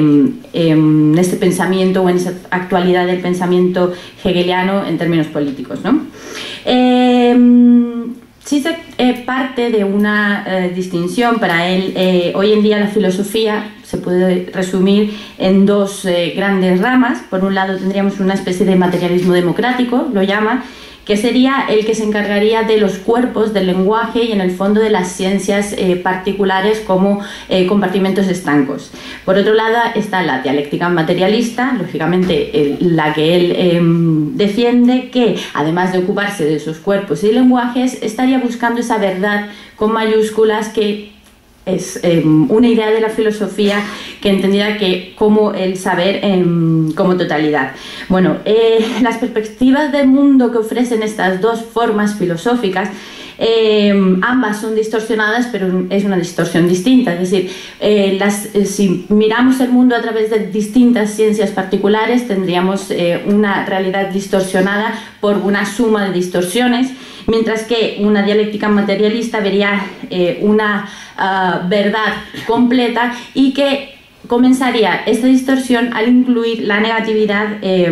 en este pensamiento o en esa actualidad del pensamiento hegeliano en términos políticos, ¿no? Eh, Zizek eh, parte de una eh, distinción. Para él, eh, hoy en día la filosofía se puede resumir en dos eh, grandes ramas. Por un lado tendríamos una especie de materialismo democrático, lo llama, que sería el que se encargaría de los cuerpos, del lenguaje y en el fondo de las ciencias eh, particulares como eh, compartimentos estancos. Por otro lado está la dialéctica materialista, lógicamente eh, la que él eh, defiende, que además de ocuparse de esos cuerpos y lenguajes, estaría buscando esa verdad con mayúsculas que es eh, una idea de la filosofía que entendiera que como el saber eh, como totalidad. Bueno, eh, las perspectivas del mundo que ofrecen estas dos formas filosóficas, eh, ambas son distorsionadas, pero es una distorsión distinta. Es decir, eh, las, eh, si miramos el mundo a través de distintas ciencias particulares, tendríamos eh, una realidad distorsionada por una suma de distorsiones, mientras que una dialéctica materialista vería eh, una uh, verdad completa y que comenzaría esta distorsión al incluir la negatividad eh,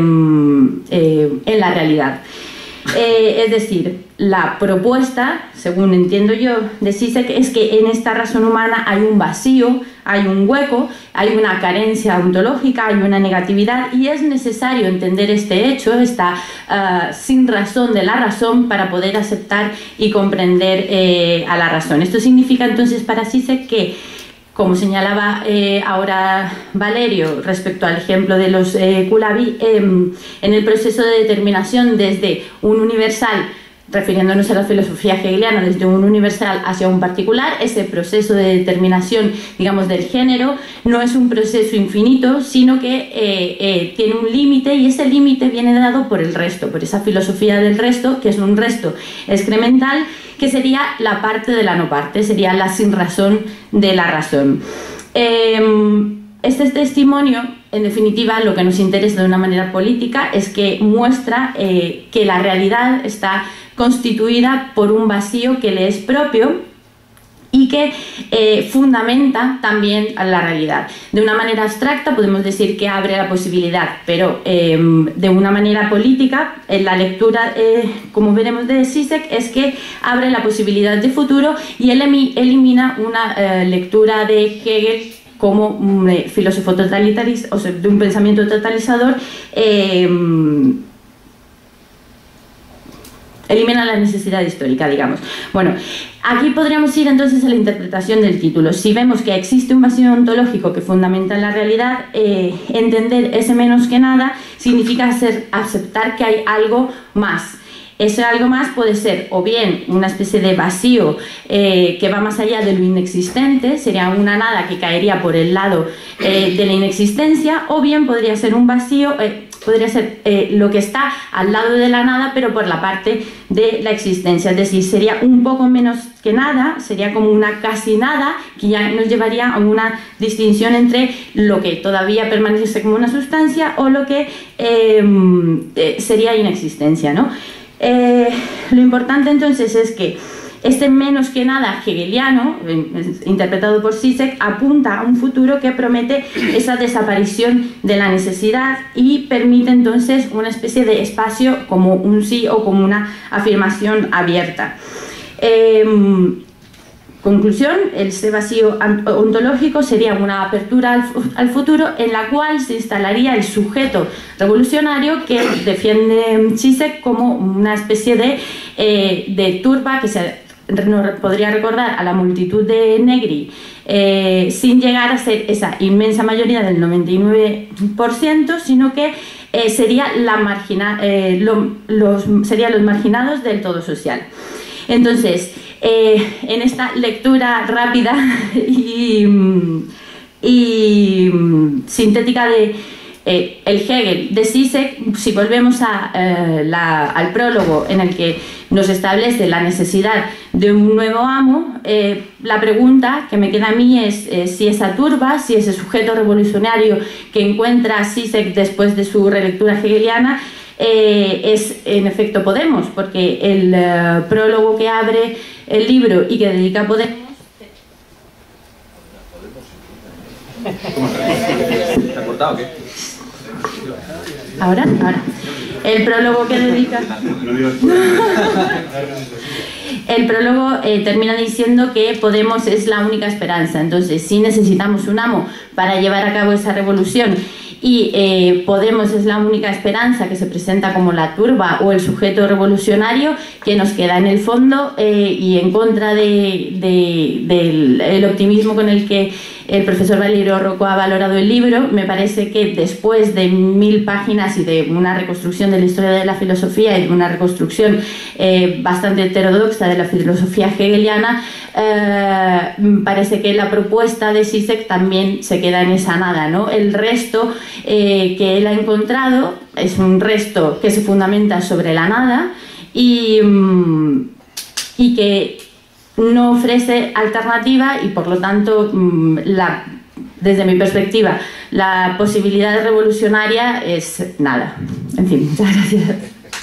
eh, en la realidad. Eh, es decir, la propuesta, según entiendo yo, de Zizek, es que en esta razón humana hay un vacío, hay un hueco, hay una carencia ontológica, hay una negatividad, y es necesario entender este hecho, esta uh, sin razón de la razón, para poder aceptar y comprender eh, a la razón. Esto significa entonces para Zizek que como señalaba eh, ahora Valerio respecto al ejemplo de los eh, Culabi, eh, en el proceso de determinación desde un universal, refiriéndonos a la filosofía hegeliana, desde un universal hacia un particular, ese proceso de determinación, digamos, del género, no es un proceso infinito, sino que eh, eh, tiene un límite, y ese límite viene dado por el resto, por esa filosofía del resto, que es un resto excremental, que sería la parte de la no parte, sería la sin razón de la razón. Eh, este testimonio, en definitiva, lo que nos interesa de una manera política es que muestra eh, que la realidad está constituida por un vacío que le es propio y que eh, fundamenta también a la realidad. De una manera abstracta podemos decir que abre la posibilidad, pero eh, de una manera política, en la lectura, eh, como veremos de Zizek, es que abre la posibilidad de futuro y él elimina una eh, lectura de Hegel como un eh, filósofo totalitarista, o sea, de un pensamiento totalizador, eh, elimina la necesidad histórica, digamos. Bueno, aquí podríamos ir entonces a la interpretación del título. Si vemos que existe un vacío ontológico que fundamenta la realidad, eh, entender ese menos que nada significa ser, aceptar que hay algo más. Ese algo más puede ser o bien una especie de vacío eh, que va más allá de lo inexistente, sería una nada que caería por el lado eh, de la inexistencia, o bien podría ser un vacío, eh, podría ser eh, lo que está al lado de la nada, pero por la parte de la existencia, es decir, sería un poco menos que nada, sería como una casi nada, que ya nos llevaría a una distinción entre lo que todavía permanece como una sustancia o lo que eh, eh, sería inexistencia, ¿no? Eh, lo importante entonces es que este menos que nada hegeliano, interpretado por Zizek, apunta a un futuro que promete esa desaparición de la necesidad y permite entonces una especie de espacio como un sí o como una afirmación abierta. Eh, Conclusión, ese vacío ontológico sería una apertura al, al futuro en la cual se instalaría el sujeto revolucionario que defiende Zizek como una especie de, eh, de turba que se nos podría recordar a la multitud de Negri, eh, sin llegar a ser esa inmensa mayoría del noventa y nueve por ciento, sino que eh, sería la margina, eh, lo, los, serían los marginados del todo social. Entonces, Eh, en esta lectura rápida y, y sintética de eh, el Hegel de Zizek, si volvemos a, eh, la, al prólogo en el que nos establece la necesidad de un nuevo amo, eh, la pregunta que me queda a mí es eh, si esa turba, si ese sujeto revolucionario que encuentra Zizek después de su relectura hegeliana, Eh, es en efecto Podemos, porque el uh, prólogo que abre el libro y que dedica a Podemos... ¿Te ha cortado o qué? ¿Ahora? Ahora. El prólogo que dedica... El prólogo eh, termina diciendo que Podemos es la única esperanza. Entonces, si necesitamos un amo para llevar a cabo esa revolución y eh, Podemos es la única esperanza que se presenta como la turba o el sujeto revolucionario, que nos queda en el fondo eh, y en contra de, de, del el optimismo con el que el profesor Valerio Rocco ha valorado el libro. Me parece que después de mil páginas y de una reconstrucción de la historia de la filosofía y de una reconstrucción eh, bastante heterodoxa de la filosofía hegeliana, eh, parece que la propuesta de Zizek también se queda en esa nada, ¿no? El resto eh, que él ha encontrado es un resto que se fundamenta sobre la nada y, y que no ofrece alternativa, y por lo tanto, la, desde mi perspectiva, la posibilidad revolucionaria es nada. En fin, muchas gracias.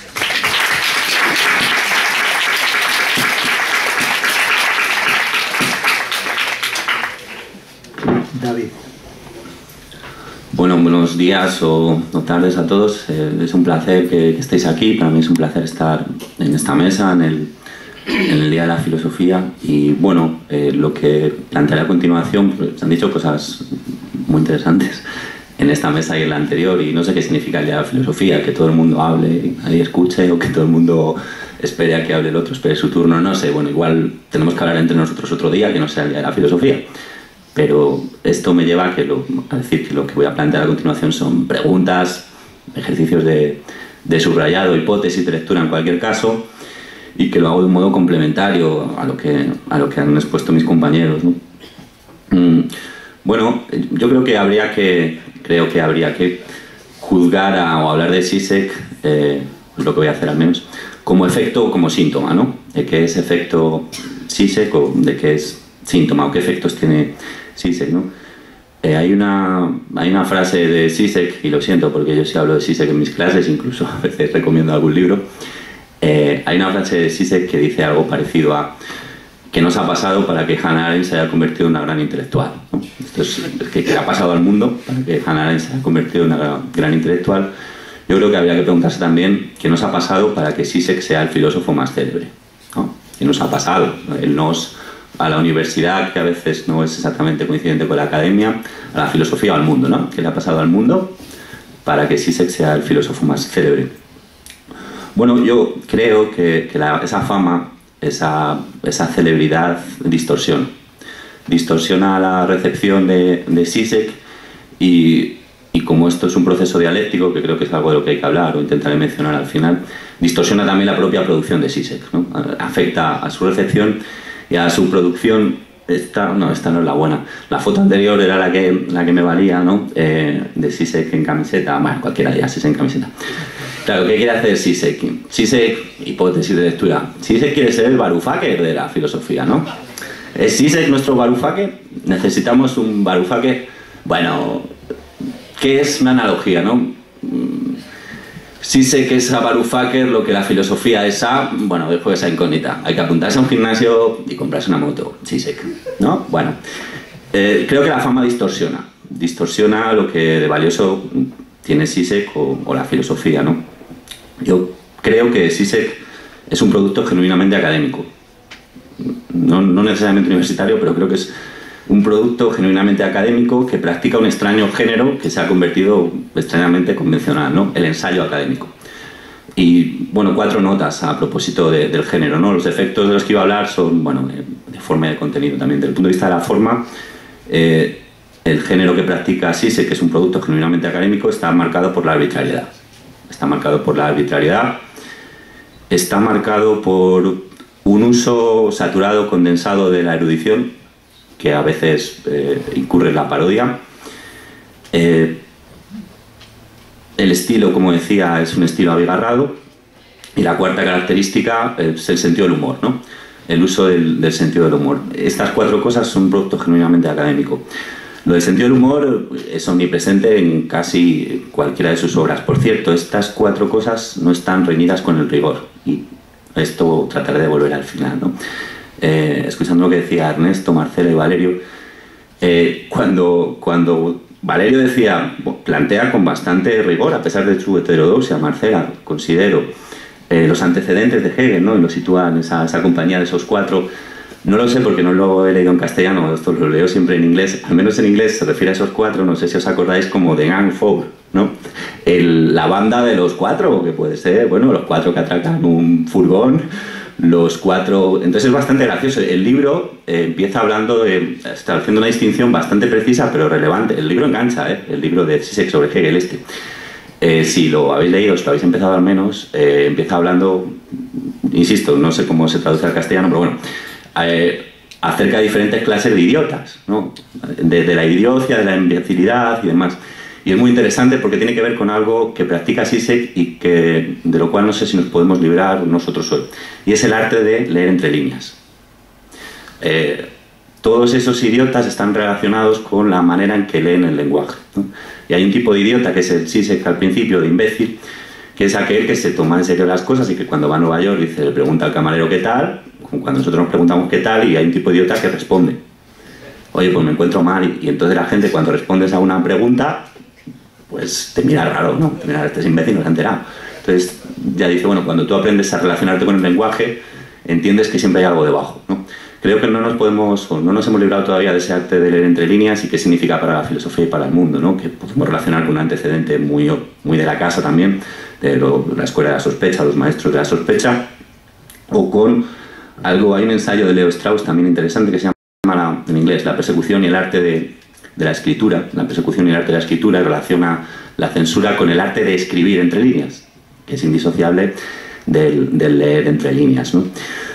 David. Bueno, buenos días o, o tardes a todos. Eh, es un placer que, que estéis aquí. Para mí es un placer estar en esta mesa, en el en el Día de la Filosofía. Y bueno, eh, lo que plantearé a continuación, pues, se han dicho cosas muy interesantes en esta mesa y en la anterior, y no sé qué significa el Día de la Filosofía, que todo el mundo hable y nadie escuche, o que todo el mundo espere a que hable el otro, espere su turno, no sé. Bueno, igual tenemos que hablar entre nosotros otro día que no sea el Día de la Filosofía. pero esto me lleva a, que lo, a decir que lo que voy a plantear a continuación son preguntas, ejercicios de, de subrayado, hipótesis de lectura en cualquier caso, y que lo hago de un modo complementario a lo que, a lo que han expuesto mis compañeros, ¿no? Mm, bueno, yo creo que habría que, creo que, habría que juzgar a, o hablar de Zizek, eh, es lo que voy a hacer al menos, como efecto o como síntoma, ¿no? De qué es efecto Zizek o de qué es síntoma o qué efectos tiene Zizek, ¿no? Eh, hay, una, hay una frase de Zizek, y lo siento porque yo sí hablo de Zizek en mis clases, incluso a veces recomiendo algún libro. Eh, hay una frase de Zizek que dice algo parecido a que nos ha pasado para que Hannah Arendt se haya convertido en una gran intelectual, ¿no? Esto es que, que ha pasado al mundo para que Hannah Arendt se haya convertido en una gran, gran intelectual. Yo creo que habría que preguntarse también qué nos ha pasado para que Zizek sea el filósofo más célebre, ¿no? ¿Qué nos ha pasado? Él nos, a la universidad, que a veces no es exactamente coincidente con la academia, a la filosofía o al mundo, ¿no? ¿Qué le ha pasado al mundo para que Zizek sea el filósofo más célebre? Bueno, yo creo que, que la, esa fama, esa, esa celebridad distorsiona. Distorsiona la recepción de, de Zizek y, y como esto es un proceso dialéctico, que creo que es algo de lo que hay que hablar o intentaré mencionar al final, distorsiona también la propia producción de Zizek, ¿no? Afecta a su recepción y a su producción. Esta, no, esta no es la buena. La foto anterior era la que, la que me valía, ¿no? Eh, de Zizek en camiseta. Bueno, cualquiera de Zizek en camiseta. Claro, ¿qué quiere hacer Zizek? Zizek, hipótesis de lectura. Zizek quiere ser el Varoufakis de la filosofía, ¿no? ¿Es Zizek nuestro Varoufakis? Necesitamos un Varoufakis. Bueno, ¿qué es una analogía, no? Zizek es a Varoufakis lo que la filosofía es a... Bueno, dejo esa incógnita. Hay que apuntarse a un gimnasio y comprarse una moto. Zizek, ¿no? Bueno, eh, creo que la fama distorsiona. Distorsiona lo que de valioso tiene Zizek o, o la filosofía, ¿no? Yo creo que Zizek es un producto genuinamente académico. No, no necesariamente universitario, pero creo que es un producto genuinamente académico que practica un extraño género que se ha convertido extrañamente convencional, ¿no? El ensayo académico. Y, bueno, cuatro notas a propósito de, del género, ¿no? Los efectos de los que iba a hablar son, bueno, de, de forma y de contenido también. Desde el punto de vista de la forma, eh, el género que practica Zizek, que es un producto genuinamente académico, está marcado por la arbitrariedad. Está marcado por la arbitrariedad, está marcado por un uso saturado, condensado de la erudición, que a veces eh, incurre en la parodia. Eh, el estilo, como decía, es un estilo abigarrado. Y la cuarta característica es el sentido del humor, ¿no? El uso del, del sentido del humor. Estas cuatro cosas son un producto genuinamente académico. Lo del sentido del humor es omnipresente en casi cualquiera de sus obras. Por cierto, estas cuatro cosas no están reñidas con el rigor. Y esto trataré de volver al final, ¿no? Eh, escuchando lo que decía Ernesto, Marcela y Valerio, eh, cuando, cuando Valerio decía, plantea con bastante rigor, a pesar de su heterodoxia, Marcela, considero, eh, los antecedentes de Hegel, ¿no? Y lo sitúa en esa, esa compañía de esos cuatro. No lo sé porque no lo he leído en castellano, esto lo leo siempre en inglés. Al menos en inglés se refiere a esos cuatro, no sé si os acordáis, como The Gang Four, ¿no? El, la banda de los cuatro, que puede ser, bueno, los cuatro que atracan un furgón, los cuatro... Entonces es bastante gracioso. El libro eh, empieza hablando de... Está haciendo una distinción bastante precisa, pero relevante. El libro engancha, ¿eh? El libro de Zizek sobre Hegel este. Eh, si lo habéis leído, si lo habéis empezado al menos, eh, empieza hablando, insisto, no sé cómo se traduce al castellano, pero bueno, eh, acerca de diferentes clases de idiotas, ¿no? De, de la idiocia, de la imbecilidad y demás. Y es muy interesante porque tiene que ver con algo que practica Zizek y que, de lo cual no sé si nos podemos librar nosotros hoy. Y es el arte de leer entre líneas. Eh, todos esos idiotas están relacionados con la manera en que leen el lenguaje, ¿no? Y hay un tipo de idiota que es el Zizek al principio, de imbécil, que es aquel que se toma en serio las cosas y que cuando va a Nueva York dice, le pregunta al camarero qué tal, cuando nosotros nos preguntamos qué tal, y hay un tipo de idiota que responde, oye, pues me encuentro mal, y, y entonces la gente cuando respondes a una pregunta, pues te mira raro, ¿no? Te mira, este es imbécil, no se ha enterado. Entonces ya dice, bueno, cuando tú aprendes a relacionarte con el lenguaje, entiendes que siempre hay algo debajo, ¿no? Creo que no nos podemos, o no nos hemos librado todavía de ese arte de leer entre líneas y qué significa para la filosofía y para el mundo, ¿no? Que podemos relacionar con un antecedente muy, muy de la casa también, de lo, la escuela de la sospecha, los maestros de la sospecha, o con algo, hay un ensayo de Leo Strauss también interesante que se llama, la, en inglés inglés, La persecución y el arte de, de la escritura, la persecución y el arte de la escritura relaciona la censura con el arte de escribir entre líneas, que es indisociable del, del leer entre líneas, ¿no?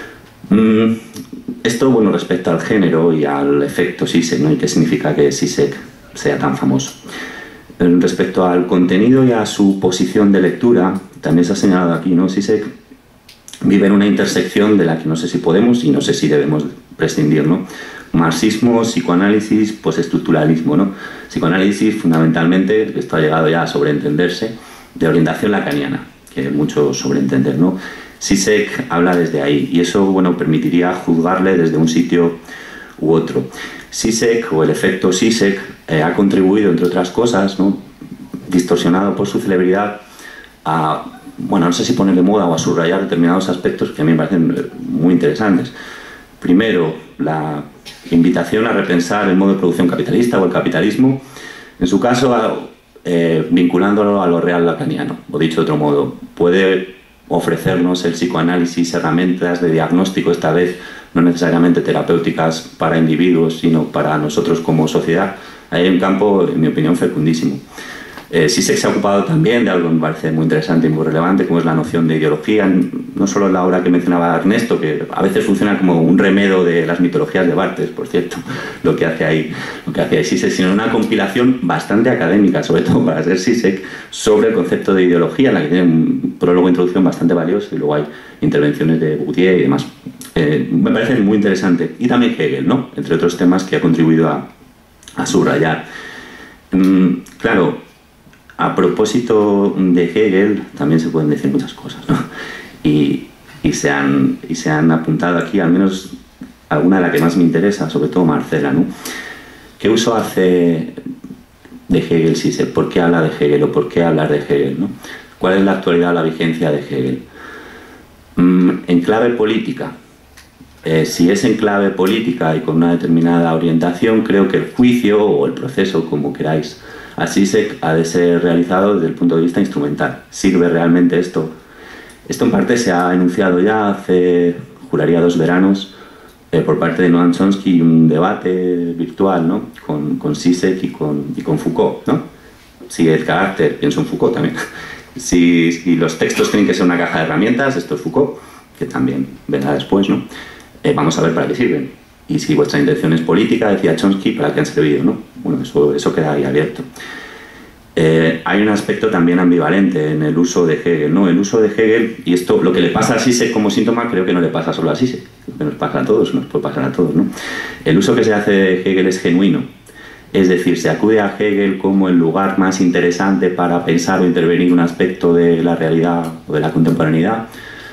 Mm, esto, bueno, respecto al género y al efecto Zizek, ¿no? Y qué significa que Zizek sea tan famoso. Respecto al contenido y a su posición de lectura, también se ha señalado aquí, ¿no? Zizek vive en una intersección de la que no sé si podemos y no sé si debemos prescindir, ¿no? Marxismo, psicoanálisis, postestructuralismo, ¿no? Psicoanálisis, fundamentalmente, esto ha llegado ya a sobreentenderse, de orientación lacaniana, que mucho sobreentender, ¿no? Zizek habla desde ahí y eso, bueno, permitiría juzgarle desde un sitio u otro. Zizek, o el efecto Zizek, eh, ha contribuido, entre otras cosas, ¿no? Distorsionado por su celebridad, a, bueno, no sé si poner de moda o a subrayar determinados aspectos que a mí me parecen muy interesantes. Primero, la invitación a repensar el modo de producción capitalista o el capitalismo, en su caso, a, eh, vinculándolo a lo real lacaniano, o dicho de otro modo, puede ofrecernos el psicoanálisis herramientas de diagnóstico, esta vez no necesariamente terapéuticas para individuos, sino para nosotros como sociedad. Hay un campo, en mi opinión, fecundísimo. Eh, Zizek se ha ocupado también de algo que me parece muy interesante y muy relevante, como es la noción de ideología, no solo en la obra que mencionaba Ernesto, que a veces funciona como un remedo de las mitologías de Barthes, por cierto, lo que hace ahí, lo que hace ahí Zizek, sino una compilación bastante académica, sobre todo para ser Zizek, sobre el concepto de ideología, en la que tiene un prólogo de introducción bastante valioso y luego hay intervenciones de Bourdieu y demás. Eh, me parece muy interesante. Y también Hegel, ¿no? Entre otros temas que ha contribuido a, a subrayar. Mm, claro, a propósito de Hegel también se pueden decir muchas cosas, ¿no? Y, y, se han, y se han apuntado aquí, al menos alguna de las que más me interesa, sobre todo Marcela, ¿no? ¿Qué uso hace de Hegel Zizek? ¿Por qué habla de Hegel o por qué hablar de Hegel, ¿no? ¿Cuál es la actualidad o la vigencia de Hegel? Mm, en clave política. Eh, si es en clave política y con una determinada orientación, creo que el juicio o el proceso, como queráis, a Zizek ha de ser realizado desde el punto de vista instrumental. ¿Sirve realmente esto? Esto en parte se ha enunciado ya hace, juraría, dos veranos, eh, por parte de Noam Chomsky, un debate virtual, ¿no? con, con Zizek y con, y con Foucault, ¿no? Si el carácter, pienso en Foucault también, si, si los textos tienen que ser una caja de herramientas, esto es Foucault, que también vendrá después, ¿no? Eh, vamos a ver para qué sirven. Y si vuestra intención es política, decía Chomsky, ¿para qué han servido, no? Bueno, eso, eso queda ahí abierto. Eh, hay un aspecto también ambivalente en el uso de Hegel, ¿no? El uso de Hegel, y esto, lo que le pasa a Zizek como síntoma, creo que no le pasa solo a Zizek, lo que nos pasa a todos, nos puede pasar a todos, ¿no? El uso que se hace de Hegel es genuino, es decir, se acude a Hegel como el lugar más interesante para pensar o intervenir un aspecto de la realidad o de la contemporaneidad,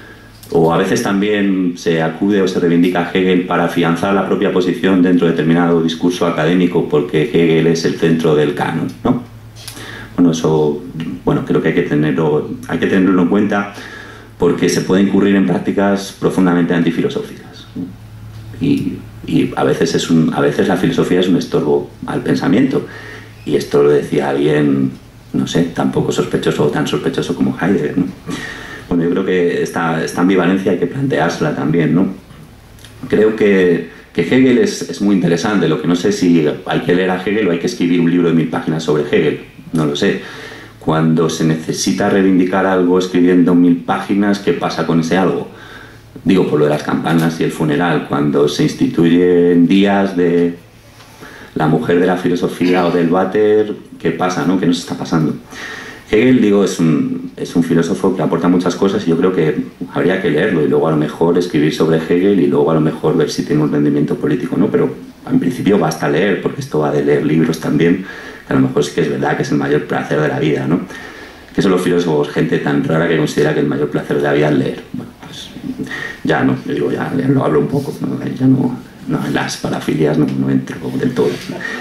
o a veces también se acude o se reivindica a Hegel para afianzar la propia posición dentro de determinado discurso académico porque Hegel es el centro del canon, ¿no? Bueno, eso, bueno, creo que hay que tenerlo, hay que tenerlo en cuenta porque se puede incurrir en prácticas profundamente antifilosóficas, ¿no? Y, y a veces es un, a veces la filosofía es un estorbo al pensamiento, y esto lo decía alguien, no sé, tan poco sospechoso o tan sospechoso como Heidegger, ¿no? Bueno, yo creo que esta, esta ambivalencia hay que planteársela también, ¿no? Creo que, que Hegel es, es muy interesante, lo que no sé si hay que leer a Hegel o hay que escribir un libro de mil páginas sobre Hegel, no lo sé. Cuando se necesita reivindicar algo escribiendo mil páginas, ¿qué pasa con ese algo? Digo, por lo de las campanas y el funeral, cuando se instituyen días de la mujer de la filosofía o del váter, ¿qué pasa, no? ¿Qué nos está pasando? Hegel, digo, es un, es un filósofo que aporta muchas cosas y yo creo que habría que leerlo y luego a lo mejor escribir sobre Hegel y luego a lo mejor ver si tiene un rendimiento político, ¿no? Pero en principio basta leer, porque esto va de leer libros también, que a lo mejor sí que es verdad que es el mayor placer de la vida, ¿no? Que son los filósofos gente tan rara que considera que el mayor placer de la vida es leer. Bueno, pues ya no, yo digo, ya, ya lo hablo un poco, ¿no? Ya no, no, en las parafilias no, no entro del todo.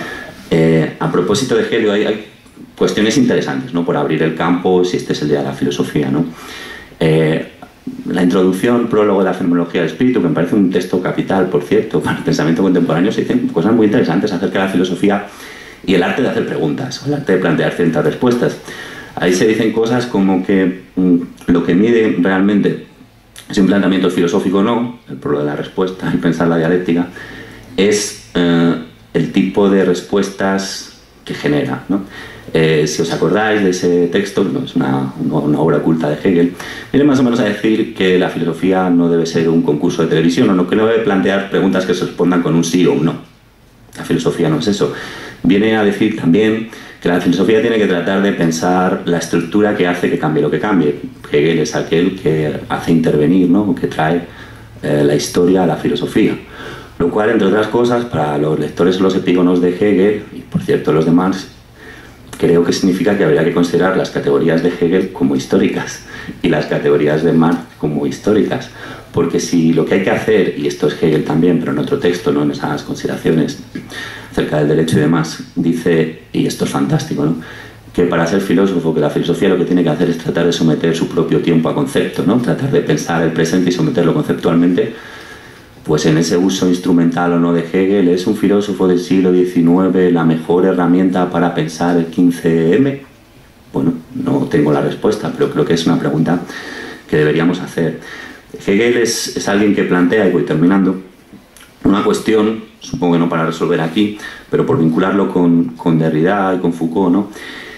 Eh, a propósito de Hegel, hay, hay cuestiones interesantes, ¿no? Por abrir el campo, si este es el día de la filosofía, ¿no? Eh, la introducción, prólogo de la fenomenología del espíritu, que me parece un texto capital, por cierto, para el pensamiento contemporáneo, se dicen cosas muy interesantes acerca de la filosofía y el arte de hacer preguntas, o el arte de plantear ciertas respuestas. Ahí se dicen cosas como que mm, lo que mide realmente si un planteamiento filosófico o no, el prólogo de la respuesta, el pensar la dialéctica, es eh, el tipo de respuestas que genera, ¿no? Eh, si os acordáis de ese texto, ¿no? Es una, una obra oculta de Hegel, viene más o menos a decir que la filosofía no debe ser un concurso de televisión, o no, que no debe plantear preguntas que se respondan con un sí o un no. La filosofía no es eso. Viene a decir también que la filosofía tiene que tratar de pensar la estructura que hace que cambie lo que cambie. Hegel es aquel que hace intervenir, ¿no? Que trae eh, la historia a la filosofía. Lo cual, entre otras cosas, para los lectores los epígonos de Hegel, y por cierto los de Marx, creo que significa que habría que considerar las categorías de Hegel como históricas y las categorías de Marx como históricas. Porque si lo que hay que hacer, y esto es Hegel también, pero en otro texto, no en esas consideraciones acerca del derecho y demás, dice, y esto es fantástico, ¿no? Que para ser filósofo, que la filosofía lo que tiene que hacer es tratar de someter su propio tiempo a concepto, ¿no? Tratar de pensar el presente y someterlo conceptualmente. Pues en ese uso instrumental o no de Hegel, ¿es un filósofo del siglo diecinueve la mejor herramienta para pensar el quince eme? Bueno, no tengo la respuesta, pero creo que es una pregunta que deberíamos hacer. Hegel es, es alguien que plantea, y voy terminando, una cuestión, supongo que no para resolver aquí, pero por vincularlo con, con Derrida y con Foucault, ¿no?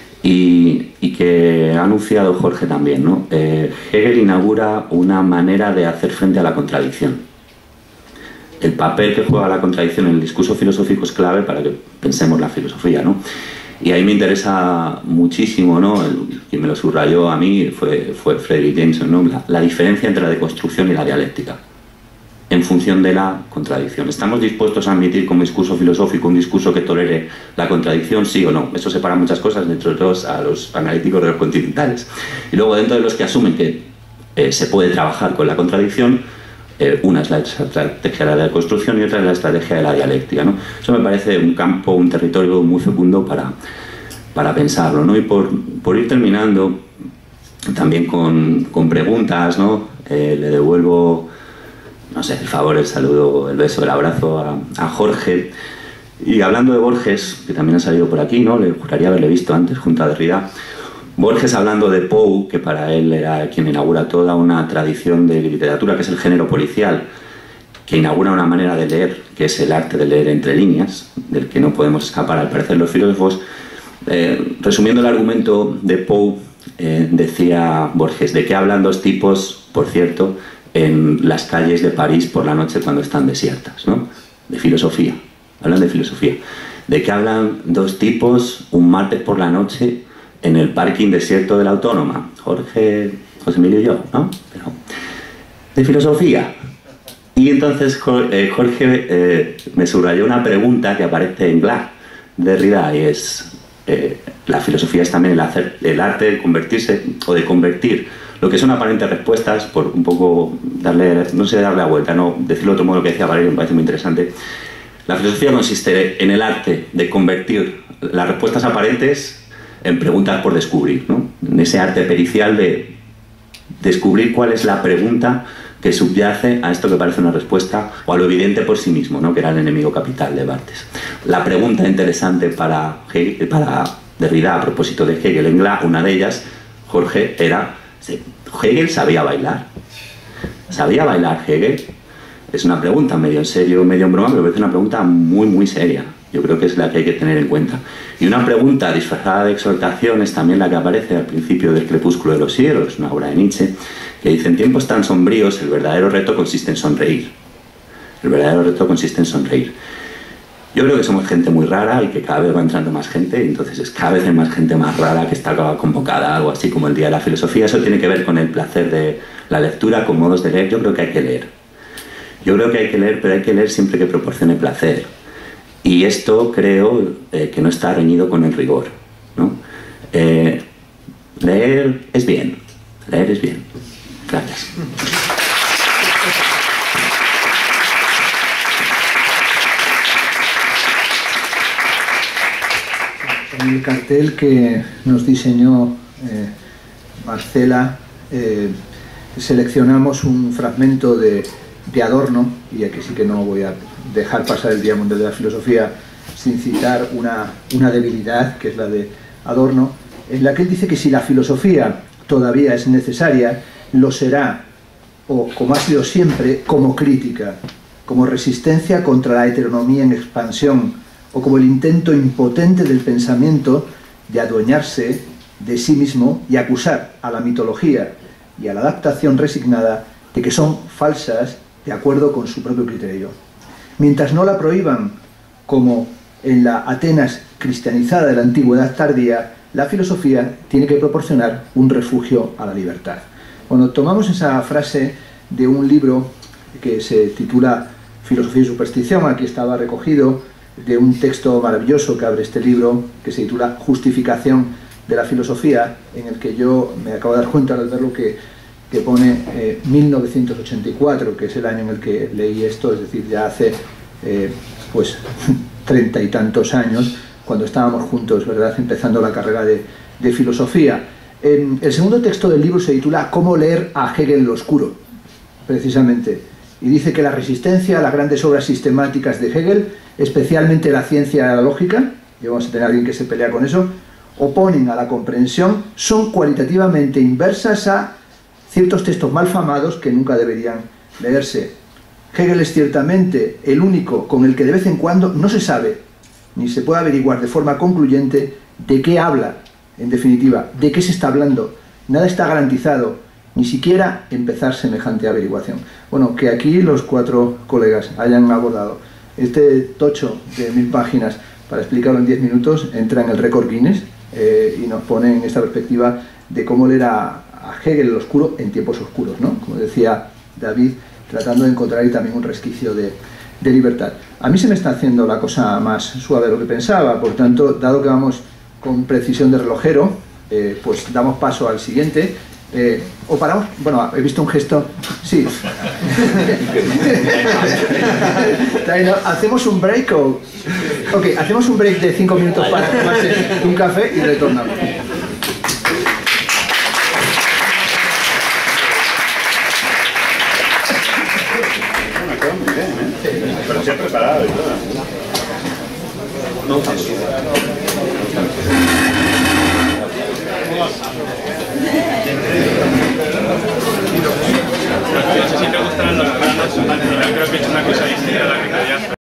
Y, y que ha anunciado Jorge también, ¿no? Eh, Hegel inaugura una manera de hacer frente a la contradicción. El papel que juega la contradicción en el discurso filosófico es clave para que pensemos la filosofía, ¿no? Y ahí me interesa muchísimo, ¿no? El, quien me lo subrayó a mí fue, fue Frederick Jameson, ¿no? La, la diferencia entre la deconstrucción y la dialéctica, en función de la contradicción. ¿Estamos dispuestos a admitir como discurso filosófico un discurso que tolere la contradicción, sí o no? Eso separa muchas cosas, entre otros a los analíticos de los continentales. Y luego, dentro de los que asumen que eh, se puede trabajar con la contradicción, eh, una es la estrategia de la deconstrucción y otra es la estrategia de la dialéctica, ¿no? Eso me parece un campo, un territorio muy fecundo para, para pensarlo, ¿no? Y por, por ir terminando, también con, con preguntas, ¿no? Eh, le devuelvo, no sé, el favor, el saludo, el beso, el abrazo a, a Jorge. Y hablando de Borges, que también ha salido por aquí, ¿no? Le juraría haberle visto antes junto a Derrida. Borges hablando de Poe, que para él era quien inaugura toda una tradición de literatura, que es el género policial, que inaugura una manera de leer, que es el arte de leer entre líneas, del que no podemos escapar al parecer los filósofos. Eh, resumiendo el argumento de Poe, eh, decía Borges, ¿de qué hablan dos tipos, por cierto, en las calles de París por la noche cuando están desiertas, ¿no? De filosofía, hablan de filosofía. ¿De qué hablan dos tipos un martes por la noche en el parking desierto de la Autónoma? Jorge, José Emilio y yo, ¿no? Pero, de filosofía. Y entonces Jorge eh, me subrayó una pregunta que aparece en Glass, de Derrida, y es, eh, la filosofía es también el, hacer, el arte de convertirse, o de convertir lo que son aparentes respuestas, por un poco darle, no sé, darle la vuelta, no, decirlo de otro modo que decía Valerio, me parece muy interesante. La filosofía consiste en el arte de convertir las respuestas aparentes en preguntas por descubrir, ¿no? En ese arte pericial de descubrir cuál es la pregunta que subyace a esto que parece una respuesta, o a lo evidente por sí mismo, ¿no? Que era el enemigo capital de Barthes. La pregunta interesante para, Hegel, para Derrida, a propósito de Hegel en Glass, una de ellas, Jorge, era: ¿Hegel sabía bailar? ¿Sabía bailar Hegel? Es una pregunta medio en serio, medio en broma, pero es una pregunta muy, muy seria. Yo creo que es la que hay que tener en cuenta. Y una pregunta disfrazada de exhortación es también la que aparece al principio del Crepúsculo de los Siglos, una obra de Nietzsche, que dice: en tiempos tan sombríos el verdadero reto consiste en sonreír. El verdadero reto consiste en sonreír. Yo creo que somos gente muy rara y que cada vez va entrando más gente, y entonces es cada vez hay más gente más rara que está convocada, algo así como el Día de la Filosofía. Eso tiene que ver con el placer de la lectura, con modos de leer. Yo creo que hay que leer. Yo creo que hay que leer, pero hay que leer siempre que proporcione placer. Y esto creo eh, que no está reñido con el rigor, ¿no? Eh, leer es bien, leer es bien. Gracias. En el cartel que nos diseñó eh, Marcela, eh, seleccionamos un fragmento de, de Adorno, y aquí sí que no voy a dejar pasar el Día Mundial de la Filosofía sin citar una, una debilidad, que es la de Adorno, en la que él dice que si la filosofía todavía es necesaria, lo será, o como ha sido siempre, como crítica, como resistencia contra la heteronomía en expansión o como el intento impotente del pensamiento de adueñarse de sí mismo y acusar a la mitología y a la adaptación resignada de que son falsas de acuerdo con su propio criterio. Mientras no la prohíban, como en la Atenas cristianizada de la antigüedad tardía, la filosofía tiene que proporcionar un refugio a la libertad. Cuando tomamos esa frase de un libro que se titula Filosofía y Superstición, aquí estaba recogido de un texto maravilloso que abre este libro, que se titula Justificación de la Filosofía, en el que yo me acabo de dar cuenta al verlo que, que pone eh, mil novecientos ochenta y cuatro, que es el año en el que leí esto, es decir, ya hace eh, pues treinta y tantos años, cuando estábamos juntos, ¿verdad?, empezando la carrera de, de filosofía. Eh, el segundo texto del libro se titula Cómo leer a Hegel lo oscuro, precisamente, y dice que la resistencia a las grandes obras sistemáticas de Hegel, especialmente la ciencia de la lógica, y vamos a tener a alguien que se pelea con eso, oponen a la comprensión, son cualitativamente inversas a ciertos textos malfamados que nunca deberían leerse. Hegel es ciertamente el único con el que de vez en cuando no se sabe, ni se puede averiguar de forma concluyente de qué habla, en definitiva, de qué se está hablando. Nada está garantizado, ni siquiera empezar semejante averiguación. Bueno, que aquí los cuatro colegas hayan abordado este tocho de mil páginas para explicarlo en diez minutos, entra en el récord Guinness eh, y nos pone en esta perspectiva de cómo leer a, a Hegel el oscuro en tiempos oscuros, ¿no? Como decía David, tratando de encontrar ahí también un resquicio de, de libertad. A mí se me está haciendo la cosa más suave de lo que pensaba, por tanto, dado que vamos con precisión de relojero, eh, pues damos paso al siguiente. Eh, ¿O paramos? Bueno, he visto un gesto. Sí. ¿Hacemos un break o...? Ok, hacemos un break de cinco minutos para tomarse un café y retornamos. Bueno, quedó muy bien, ¿eh? Pero se ha preparado y todo. No, no.